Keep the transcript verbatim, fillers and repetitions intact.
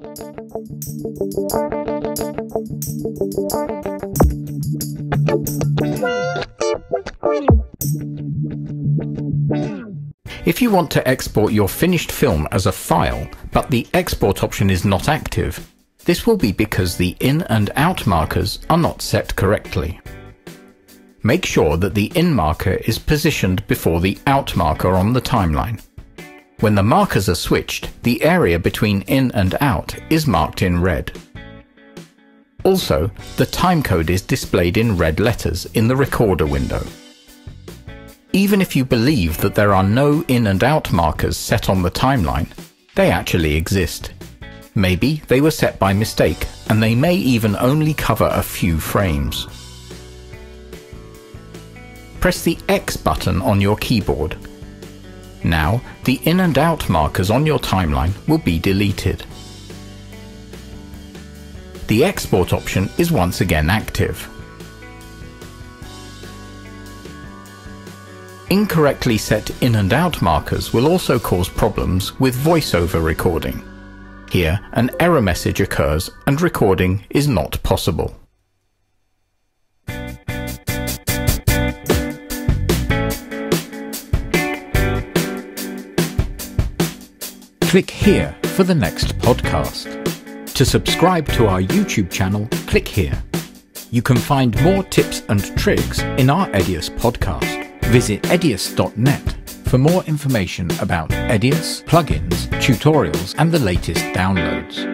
If you want to export your finished film as a file, but the export option is not active, this will be because the in and out markers are not set correctly. Make sure that the in marker is positioned before the out marker on the timeline. When the markers are switched, the area between in and out is marked in red. Also, the timecode is displayed in red letters in the recorder window. Even if you believe that there are no in and out markers set on the timeline, they actually exist. Maybe they were set by mistake, and they may even only cover a few frames. Press the X button on your keyboard. Now, the in and out markers on your timeline will be deleted. The export option is once again active. Incorrectly set in and out markers will also cause problems with voiceover recording. Here, an error message occurs and recording is not possible. Click here for the next podcast. To subscribe to our YouTube channel, click here. You can find more tips and tricks in our EDIUS podcast. Visit E D I U S dot net for more information about EDIUS, plugins, tutorials, and the latest downloads.